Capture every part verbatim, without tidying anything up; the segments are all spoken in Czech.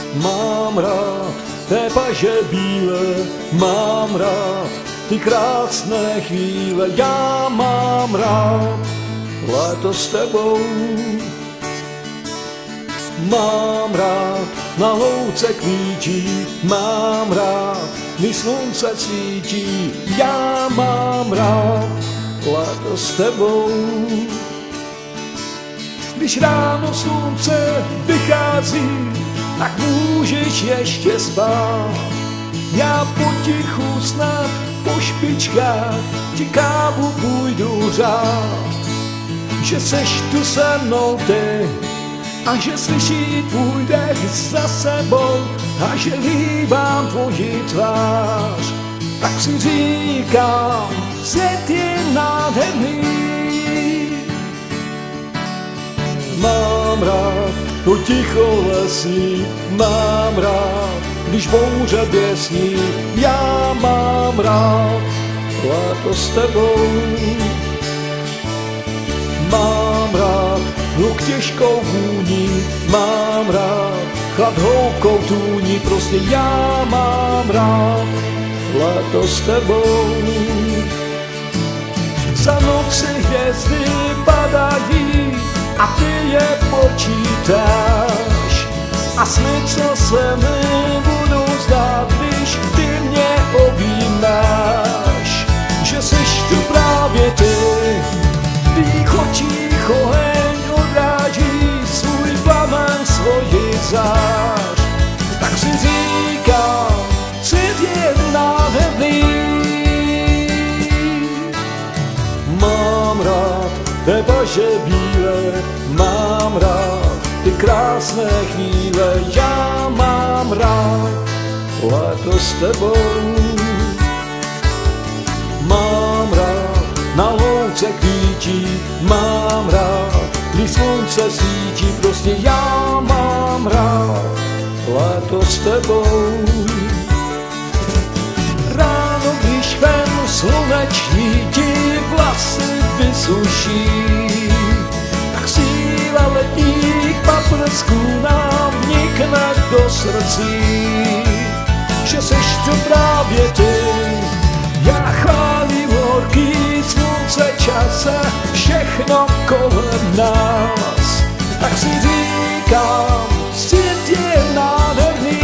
Mám rád té paže bílé, mám rád ty krásné chvíle, já mám rád léto s tebou. Mám rád na louce kvíčí, mám rád, když slunce svítí, já mám rád léto s tebou. Když ráno slunce vychází, tak můžeš ještě spát. Já potichu snad po špičkách ti kávu půjdu řát. Že seš tu se mnou ty a že slyší tvůj dech za sebou a že líbám tvoji tvář, tak si říkám, svět je nádherný. Mám rád to ticho lesní, mám rád, když bouře běsní, já mám rád léto s tebou. Mám rád hluk těžkou vůní, mám rád chlad hloubkou tůní, prostě já mám rád léto s tebou. Za noci hvězdy padají a ty je počítáš a sny, co se mi budou zdát, když ty mě objímáš. Že seš tu právě ty, tvých očích oheň odráží svůj plamen, svoji zář. Tak si říkám, svět je nádherný. Mám rád té paže bílé, mám rád ty krásné chvíle, já mám rád léto s tebou. Mám rád na louce kvíčí, mám rád, když slunce svítí, prostě já mám rád léto s tebou. Ráno, když ven sluneční ti vlasy vysuší, tak síla letních paprsků nám vnikne do srdcí. Že seš tu právě ty, já chválím horký slunce čase, všechno kolem nás. Tak si říkám, svět je nádherný.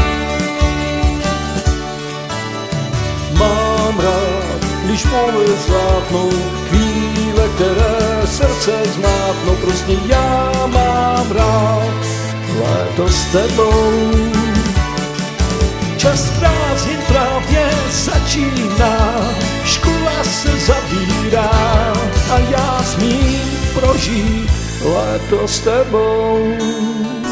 Mám rád, když mluvy zlátnou, chvíle, které srdce zmátnou, prostě já mám rád léto s tebou. Čas prázdnin právě začíná, škola se zavírá a já smím prožít léto s tebou.